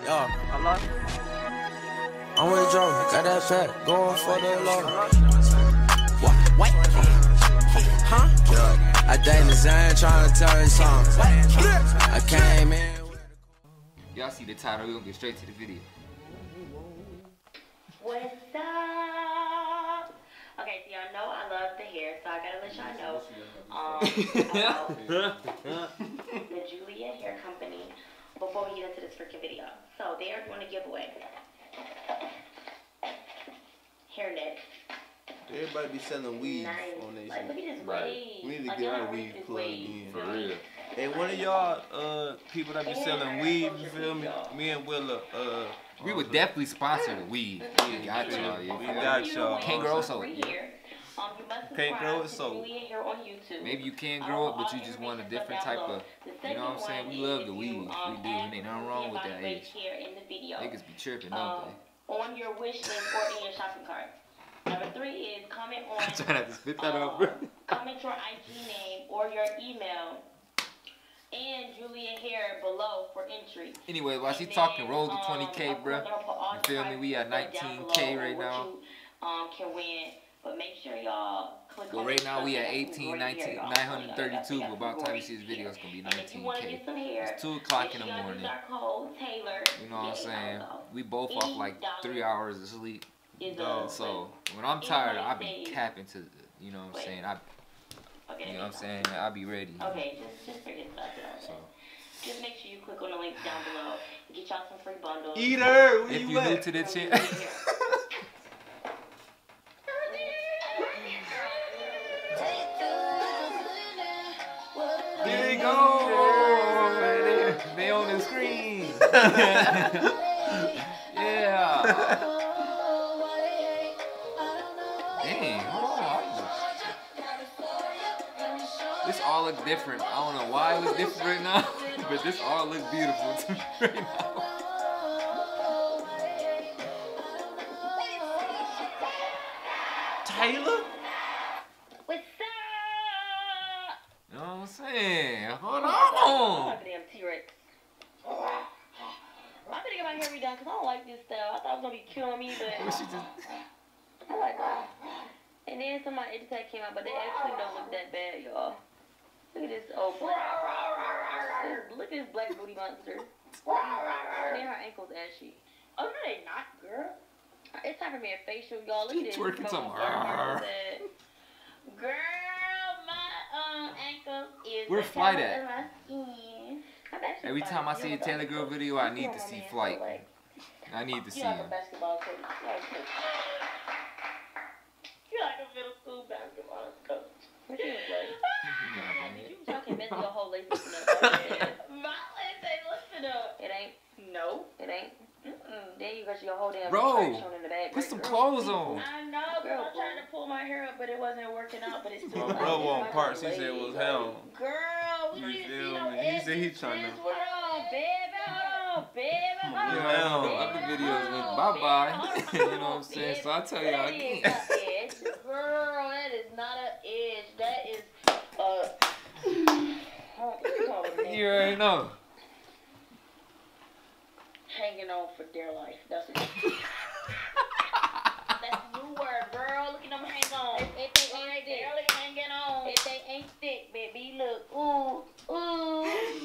Hello? I'm with Joe, got that fat, going for the low. What? Huh? Yeah. I think the Zane trying to tell you something. I came in. Y'all see the title, we're gonna get straight to the video. What's up? Okay, so y'all know I love the hair, so I gotta let y'all know about the Julia Hair Company before we get into this freaking video. So they are doing a giveaway. Hairnet. Everybody be selling weave on their like, look at this Right. wave. We need to like, get y'all our reach weave this plugged wave. in. For real. Hey, one of y'all people that be selling weave, you feel me? Me and Willa, We would definitely sponsor the weed. We got y'all. we got y'all. Can't grow so. You must Can't grow it subscribe so. to Julia Hair on YouTube. Maybe you can grow it, but you just want a different type of, you know what I'm saying? We love the weed. We do, and ain't nothing wrong with that age. Niggas be tripping, don't they? On your wish list or in your shopping cart. Number 3 is comment on. I'm trying to spit that out, bro. Comment your IG name or your email and Julia Hair below for entry. Anyway, while she talking, roll to 20K, bro. You feel me? We at 19K right now. Can win, but make sure y'all click on. But right now we at 932. But by the time you see this video, it's gonna be 19K. It's 2 o'clock in the morning. You know what I'm saying? We both off like 3 hours of sleep. So when I'm tired, I be capping to, you know what I'm saying? You know what I'm saying? I be ready. Okay, just forget about that. So just make sure you click on the link down below. Get y'all some free bundles. Eater, if you new to the channel. There you go. They on the screen. Yeah. Dang, hold on. This all looks different. I don't know why it looks different right now, but this all looks beautiful to me right now. Taylor? What's up? You know what I'm saying? Hold I'm on. like a damn T-Rex. I'm gonna get my hair redone because I don't like this style. I thought it was gonna be killing me, but What she just... I like that. And then some of my editac came out, but they actually don't look that bad, y'all. Look at this old black. Look at this black booty monster. And then her ankles ashy. Oh no, they not, girl. It's time for me a facial, y'all. Look at this. Twerking something. Girl, my ankle is. Where's Flight at? My skin. Every time I see a Taylor Girl video, I need to see Flight. I need to see him. You like a middle school basketball coach. What you like? You talking about your whole lace lifting up. My lace ain't lifting up. It ain't? No. It ain't? Then you got your whole damn bro, on in the back. put some clothes on. I know, girl. I'm trying to pull my hair up, but it wasn't working out. But it's still. My bro want parts. He said it was hell. Girl, we don't even see no edges. He said he trying to. Hold on, baby. Hold on, baby. Hold on. Yeah, other videos went bye-bye. You know what I'm saying? So I tell y'all again. Girl, that is not an edge. That is You already know. Hanging on for dear life. That's it. That's a new word, girl. Look at them hang on. If they ain't thick. Barely hanging on. If they ain't thick, baby, look. Ooh, ooh, ooh,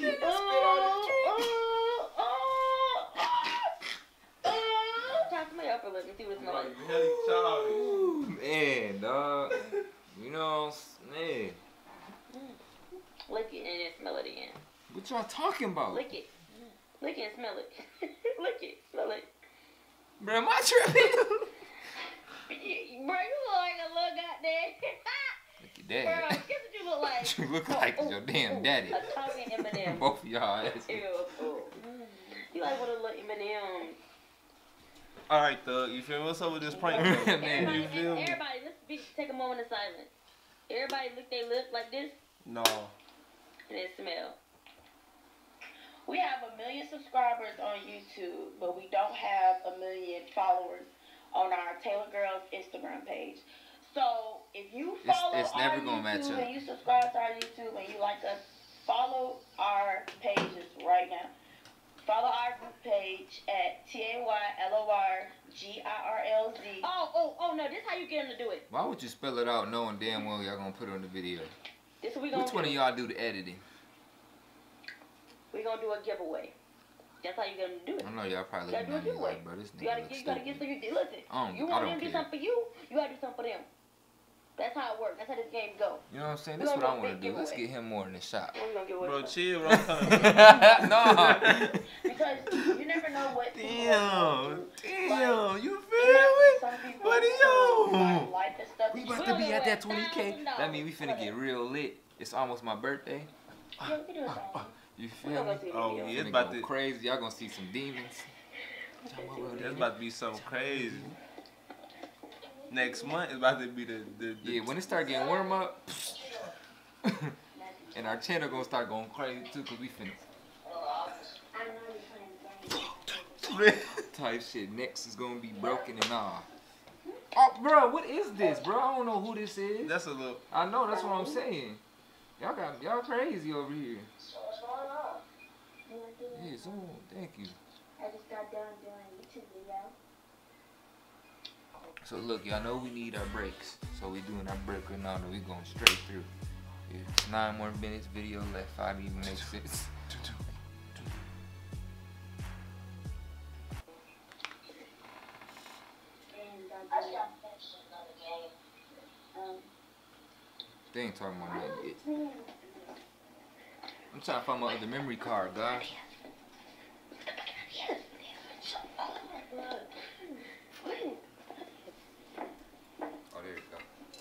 try to my upper lip and see what it smells like. Ooh, man, dog. You know, man. Lick it and then smell it again. What y'all talking about? Lick it. Lick it and smell it. Lick it. Smell it. Bro, am I tripping? Bro, you look like a little goddamn. Look at that. Bro, guess what you look like? You look like your damn daddy. A talking M&M. Both of y'all ass. Ew. You like what a little M&M. Alright, Thug, you feel me? What's up with this prank? Man, you feel me? Everybody, let's take a moment of silence. Everybody lick their lip like this. No. And then smell. We have 1 million subscribers on YouTube, but we don't have 1 million followers on our Taylor Girls Instagram page. So if you follow it's never our gonna match YouTube up. and you subscribe to our YouTube and you like us, follow our pages right now. Follow our group page page at TAYLORGIRLZ. Oh, no, this is how you get them to do it. Why would you spell it out knowing damn well y'all gonna put it on the video? This is what we gonna Which one of y'all do the editing? We're gonna do a giveaway. That's how you get them to do it. I know y'all probably You gotta do a looking at me giveaway. like, bro, this You gotta nigga get looks so stupid. you listen. I don't You want them to do care. something for you, you gotta do something for them. That's how it works. That's how this game go. You know what I'm saying? We That's gonna what I do a want to big do. Let's giveaway. get him more in the shop. What we gonna give away? Bro, for? chill, bro. No. Because you never know what people are Damn, going through. damn, you It feel might be me? some people Buddy, who yo. like the stuff We that about you to be do. at that 20K. That means we finna get real lit. It's almost my birthday. Yeah, we can do it, though. You We feel gonna me? go see the Oh, video. yeah. Finna It's about go to- crazy. Y'all gonna see some demons. That's about to be so crazy. Next month is about to be the Yeah, when it start getting warm up, and our channel gonna start going crazy too, cause we finna type shit. Next is gonna be broken and all. Oh, bro, what is this, bro? I don't know who this is. That's a little. I know, that's what I'm saying. Y'all crazy over here. What's going on? Yeah, Zoom. Thank you. I just got done doing a YouTube video. So look, y'all know we need our breaks. So we doing our break right now, and we going straight through. It's 9 more minutes video left. 5 even makes sense. They ain't talking about nothing yet. I'm trying to find my other memory card, guys. Oh, there you go.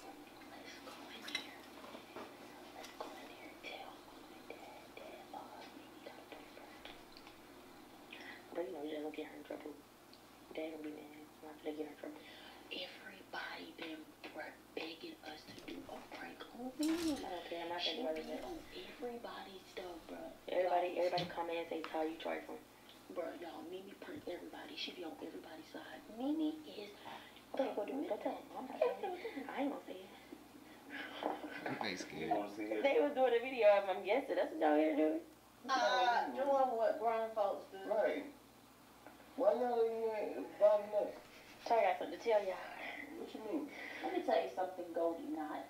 But you know, you just don't get her in trouble. Dad don't be mad. I'm not gonna get her in trouble. Everybody been begging us to do a prank on me. I don't care. I'm not thinking about it. Everybody's stuff, bro. Everybody come in and say, "Ty, you trifling." Bro, y'all, Mimi prank everybody. She be on everybody's side. Mimi is. Okay, go do it. Go tell them. I'm not telling them. I ain't gonna say it. They scared. They was doing a video of them, I'm guessing. That's what y'all here doing. Doing what grown folks do. Right. Why y'all ain't involved in that? So I got something to tell y'all. What you mean? Let me tell you something, Goldie Knot.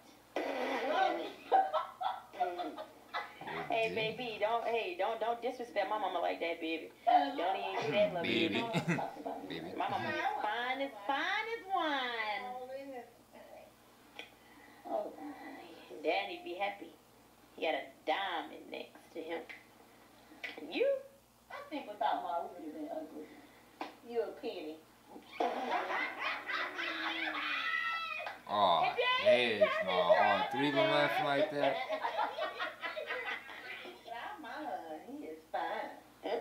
Hey, baby, don't disrespect my mama like that, baby. Don't even do that, love Baby. baby. Baby. My mama is fine as wine. Oh, Daddy be happy. He got a diamond next to him. And you? I think without Ma, we would have been ugly. You a penny. Oh, heck no. All 3 of them laughing like that. My husband, he is fine.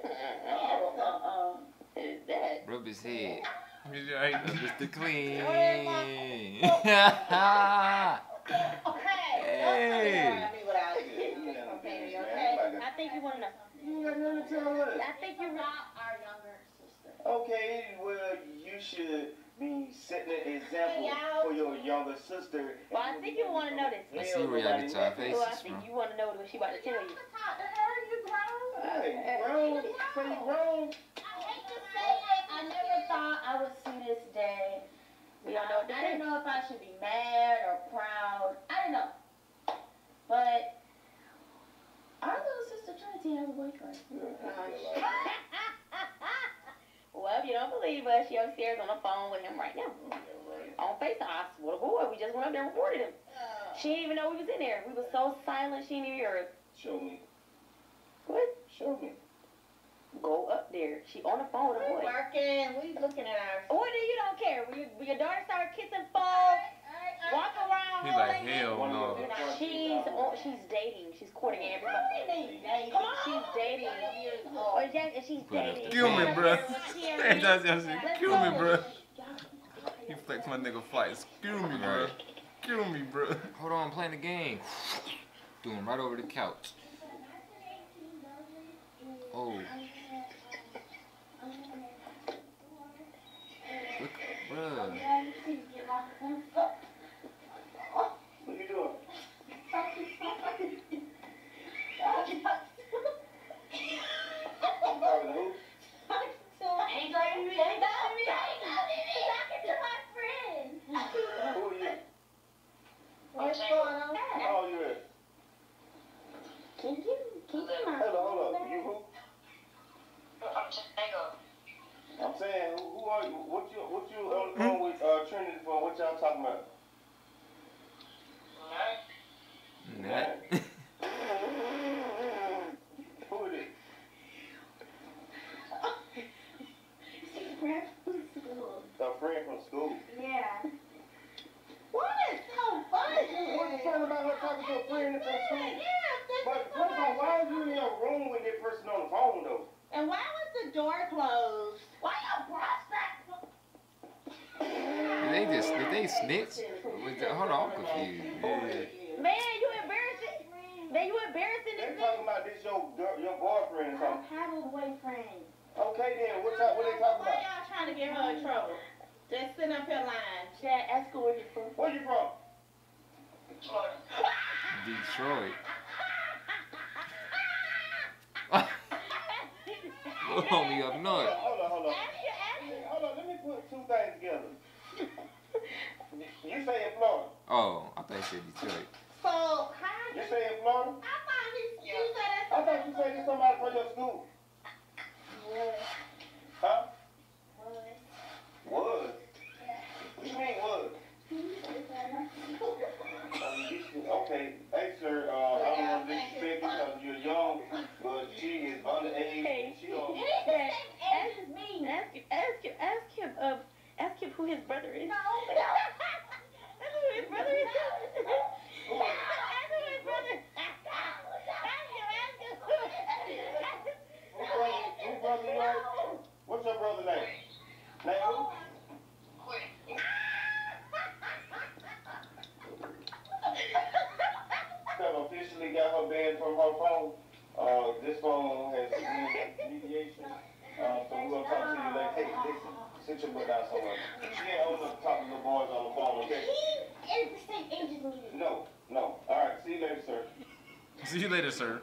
Is that? Rub his head. Right. Mr. Clean. Hey, Hey. I think you want to know. You got nothing to tell us. I think you're right. our younger sister. Okay, well, you should be setting an example for your younger sister. Well, I think you want to know this. I see where y'all get y'all faces Well, I think from. you want to know what she about to tell you. Talk to her, you grown. Hey, grown, pretty grown. I hate to say it, I never thought I would see this day. We don't know what to I say. didn't know if I should be mad or proud. I didn't know. But our little sister Trinity has a boyfriend. Well, if you don't believe us, she upstairs on the phone with him right now. On FaceTime. I swear to God, we just went up there and reported him. She didn't even know we was in there. We were so silent, she didn't even hear us. Show me. What? Show me. Go up there. She on the phone with a We boy. working. We looking at our. What do you don't care? When your daughter started kissing phone, walk around. He like, holding hell no. She's dating. She's courting everybody. Dating. She's dating. old. Or yeah, she's dating. Kill me, bro. Hey, that's your shit. Let's Kill me, go. bro. He flex my nigga flight. Excuse me, bro. Kill me, bro. Hold on, I'm playing the game. Doing right over the couch. Oh. Look, bro. What you doing? Talking to who? door closed. Why your brush that? Did they snitch? Hold on, I'm confused. Man, you embarrassing. Man, you embarrassing this They talking about this your boyfriend or I something. have a boyfriend. Okay then, what they talking Why about? y'all trying to get her in trouble? Just sitting up here lying. Chad, ask her where you from. Where you from? Detroit. Little homie up north. Hold on. Ask her. Hold on, let me put two things together. You say in Florida. Oh, I thought you said Detroit. So, how You say in Florida? I thought you said that's I thought you said it's somebody from your school. Huh? Was? What you mean was? Okay. Hey, sir, I don't want to disrespect you because you're young, but she is underage. She don't... Ask him who his brother is. No. Ask him who his brother is. Ask him who his brother is. Who brother you are? What's your brother's name? Name who? Have officially got her banned from her phone. This phone has mediation. So we're gonna talk to you later. Hey, listen, sit your butt down somewhere. She ain't old enough to talk to the boys on the phone, okay? He is the same age as me. No. All right, see you later, sir. See you later, sir.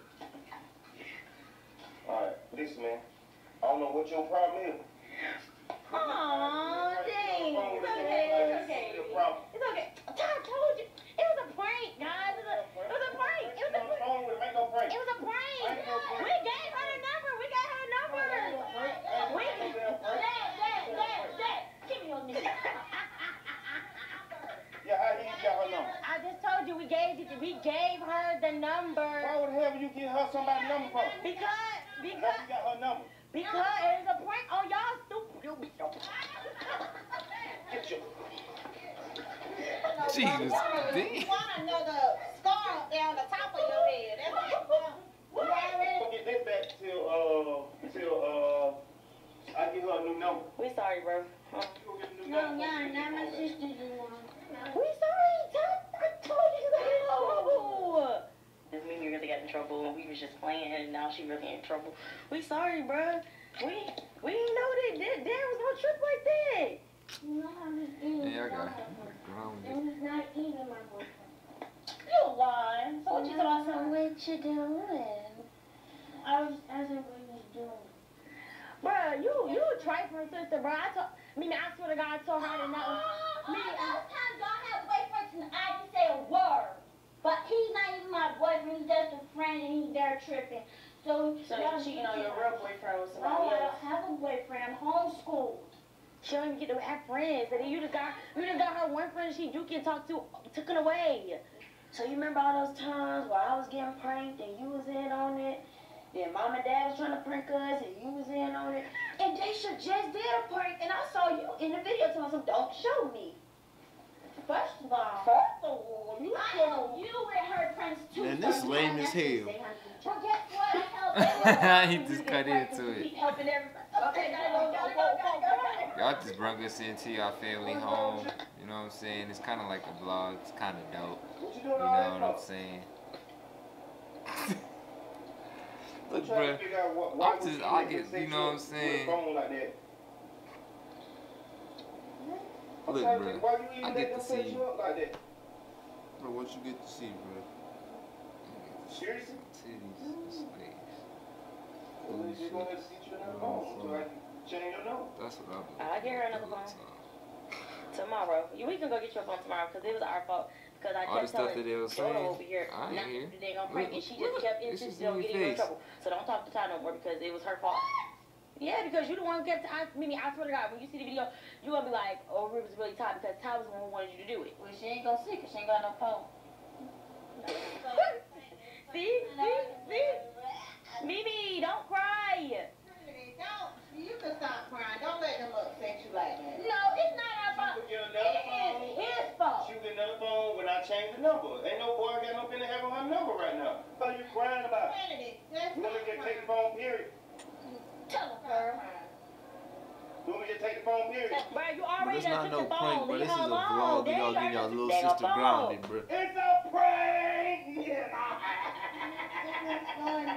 All right, listen, man. I don't know what your problem is. Aw, dang. It's okay. Your problem. It's okay. I told you. It was a prank, guys. It was a prank. It was a prank. Phone with make no prank. It was a prank. We gave her the number. Dad, give me your nigga. Yeah, how he got her number? I just told you we gave her the number. Why would the hell would you give her somebody's number from? Because How you got her number? it was a prank on y'all stupid. You bitch. Get your... Jesus, damn. You want another scar down the top of your head. That's what Don't get this back till I give her a new number. We sorry, bro. No, not my sister. We sorry. I told you to go. This mean you really got in trouble. We was just playing, and now she really in trouble. We sorry, bro. We didn't know that there was no trip like that. Yeah, I got it. It was not even my boyfriend. You lying. So what you thought? What you doing? I was asking what you was doing. Bruh, you a trifling sister, bro. I swear to God, I told her to know. All those times y'all have boyfriends and I didn't say a word. But he's not even my boyfriend. He's just a friend and he's there tripping. So you cheating on your real boyfriend with No, somebody I else. don't have a boyfriend. I'm homeschooled. She don't even get to have friends. And then you just got her one friend you can talk to taken away. So you remember all those times where I was getting pranked and you was in on it? Then mom and dad was trying to prank us and you was in on it. And Daisha just did a prank and I saw you in the video telling them, don't show me. First of all, you I know you and her friends too. Man, this lame as hell. Well, guess what? I helped He just cut into it. Keep helping everybody. Okay, go. Y'all just brought us into your family home. You know what I'm saying? It's kind of like a vlog. It's kind of dope. What you You doing know all that what I'm for? saying? I'm Look, trying bro. to figure out why I'm just, I get, you know what I'm saying? With a phone like that. I'm Look, trying to bro. think, why you even I let get them to set see. you up like that? Bro, what you get to see, bro? Seriously? Titties, slaves. Well, then you're gonna have to teach you another phone so I can change your number. That's what I've been I'll get her another phone. Tomorrow. We can go get your phone tomorrow because it was our fault. Because I All the kept stuff telling that they was Jodo saying, over here I not ain't hear. to they gonna prank and she just Look, kept it's insisting just on in your getting in face. trouble. So don't talk to Ty no more because it was her fault. Yeah, because you the one who kept I swear to God, when you see the video, you gonna be like, oh, Rip was really Ty because Ty was the one who wanted you to do it. Well, she ain't gonna see because she ain't got no phone. See? Mimi, don't cry. Don't. You can stop crying. Don't let them upset you like that. No, it's not our fault. She would get It another phone. is his fault. She would get another phone when I change the number. Ain't no boy got no finna have on her number right now. What are you crying about? Kennedy, that's You not wanna get crying. take the phone, period. Tell her. take the phone, period. Bro, you But already it's not took no the phone. prank, bro. Leave This is her a alone. vlog. There Y'all you getting go, y'all little just take sister her phone. grounded, bro. It's a prank! Yeah. That's funny.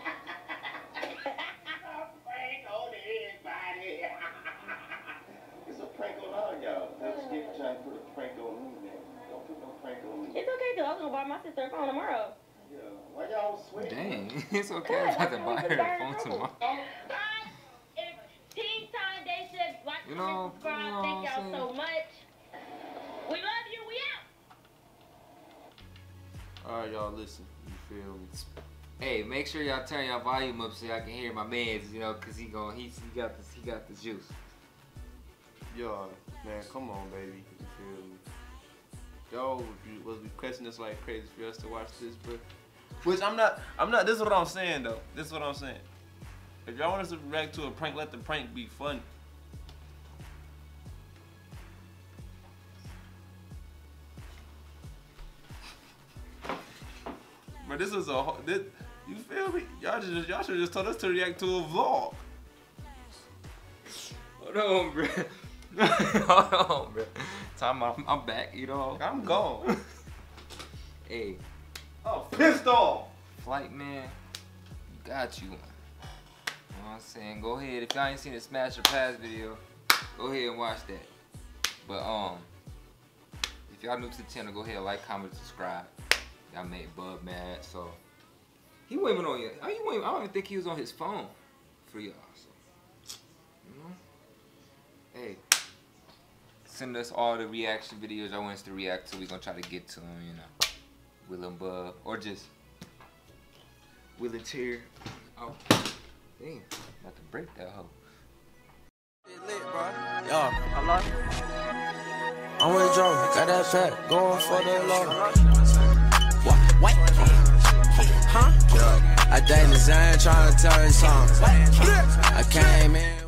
It's a prank on all y'all. Don't skip trying to put a prank on me, man. Don't put no prank on me. It's okay, because I was going to buy my sister a phone tomorrow. Yeah. Why y'all sweating? Dang, it's okay. I'm about to buy her a phone tomorrow. If Teen Time, they should like, You know, subscribe. you know Thank what I'm y'all so much. We love you. We out. Alright, y'all, listen. You feel me? Hey, make sure y'all turn your volume up so y'all can hear my man's, you know, cause he got the juice. Y'all, man, come on, baby. You feel me? Y'all was requesting this like crazy for us to watch this, bro. Which I'm not, this is what I'm saying, though. This is what I'm saying. If y'all want us to react to a prank, let the prank be fun. But this is you feel me? Y'all should just told us to react to a vlog. Hold on, bro. Hold on, bro. Time I'm back, you know. I'm gone. Hey, I'm pissed off. Flight Man, got you. You know what I'm saying? Go ahead. If y'all ain't seen the Smash or Pass video, go ahead and watch that. But if y'all new to the channel, go ahead, like, comment, subscribe. Y'all made Bub mad, so he wasn't even on yet. I don't even think he was on his phone for y'all. So, you know, hey, send us all the reaction videos y'all want us to react to. We gonna try to get to them, you know, Will and Bub, or just Will and Cheer. Oh, damn, about to break that hoe. It's lit, bro. Yo, hello? I'm with Joe, got that fat, going for the low. What? Huh? I dang the Zan trying to tell you something. I came in.